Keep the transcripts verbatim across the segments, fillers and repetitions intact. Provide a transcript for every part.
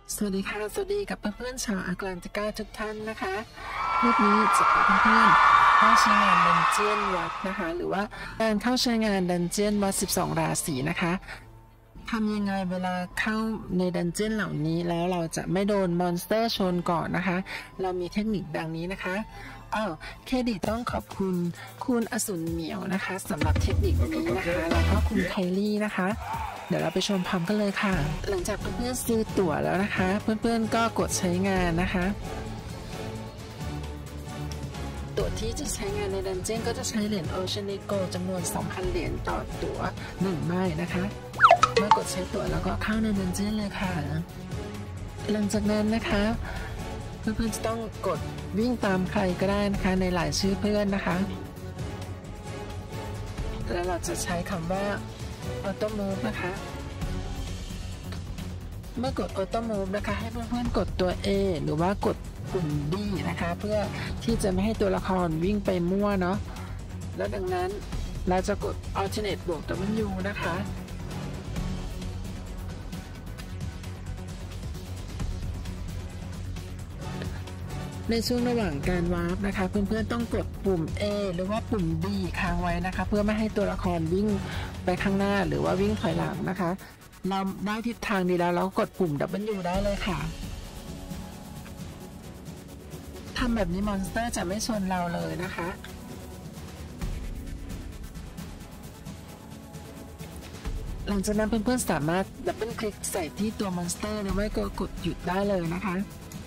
สวัสดีค่ะสวัสดีกับเพื่อนๆชาวอาร์แลนติกาทุกท่านนะคะคลิปนี้จะพาเพื่อนๆเข้าใช้งานดันเจียนวัดนะคะหรือว่าการเข้าใช้งานดันเจียนวัดสิบสองราศีนะคะทำยังไงเวลาเข้าในดันเจียนเหล่านี้แล้วเราจะไม่โดนมอนสเตอร์ชนก่อนนะคะเรามีเทคนิคดังนี้นะคะอ้าวเครดิตต้องขอบคุณคุณอสุนเหมียวนะคะสำหรับเทคนิคนี้นะคะแล้วก็คุณไคลี่นะคะเดี๋ยวเราไปชมพร้อมกันเลยค่ะหลังจากเพื่อนๆซื้อตั๋วแล้วนะคะเพื่อนๆก็กดใช้งานนะคะตั๋วที่จะใช้งานในดันเจี้ยนก็จะใช้เหรียญโอเชียนิโกจำนวน สองพัน เหรียญต่อตั๋วหนึ่งใบนะคะเมื่อกดใช้ตั๋วแล้วก็เข้าในดันเจี้ยนเลยค่ะหลังจากนั้นนะคะเพื่อนๆจะต้องกดวิ่งตามใครก็ได้นะคะในหลายชื่อเพื่อนนะคะแล้วเราจะใช้คำว่าออโต้มูฟนะคะเมื่อกดออโต้มูฟนะคะให้เพื่อนๆกดตัว A หรือว่ากดปุ่ม D นะคะเพื่อที่จะไม่ให้ตัวละครวิ่งไปมั่วเนาะแล้วดังนั้นเราจะกด alternate บวก W นะคะในช่วงระหว่างการวาร์ปนะคะเพื่อนๆต้องกดปุ่ม A หรือว่าปุ่ม D ค้างไว้นะคะเพื่อไม่ให้ตัวละครวิ่งไปข้างหน้าหรือว่าวิ่งถอยหลังนะคะเราได้ทิศทางดีแล้วเรากดปุ่ม W ได้เลยค่ะทำแบบนี้มอนสเตอร์จะไม่ชนเราเลยนะคะหลังจากนั้นเพื่อนๆสามารถดับเบิลคลิกใส่ที่ตัวมอนสเตอร์หรือไม่ก็กดหยุดได้เลยนะคะ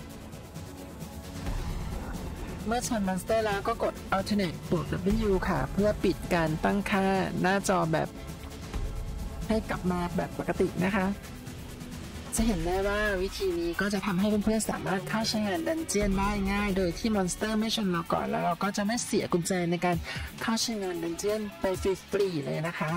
เมื่อชนมอนสเตอร์แล้วก็กด alternate บวก W ค่ะเพื่อปิดการตั้งค่าหน้าจอแบบให้กลับมาแบบปกตินะคะจะเห็นได้ว่าวิธีนี้ก็จะทำให้เพื่อนๆสามารถเข้าใช้งานดันเจียนได้ง่ายโดยที่มอนสเตอร์ไม่ชนเราก่อนแล้วเราก็จะไม่เสียกุญแจในการเข้าใช้งานดันเจียนไปฟรีๆเลยนะคะ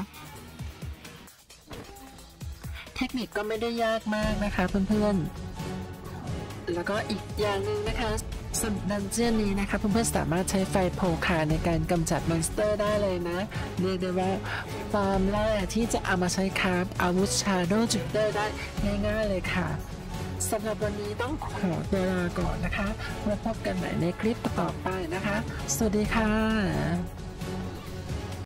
เทคนิคก็ไม่ได้ยากมากนะคะเพื่อนๆแล้วก็อีกอย่างหนึ่งนะคะสำหรับดันเจียนนี้นะคะเพื่อนๆสามารถใช้ไฟโพคาในการกำจัดมอนสเตอร์ได้เลยนะเรียกได้ว่าฟาร์มแรกที่จะเอามาใช้คราฟอาวุธชาโดว์จูเตอร์ได้ง่ายๆเลยค่ะสำหรับวันนี้ต้องขอตัวลาก่อนนะคะมาพบกันใหม่ในคลิปต่อไปนะคะสวัสดีค่ะ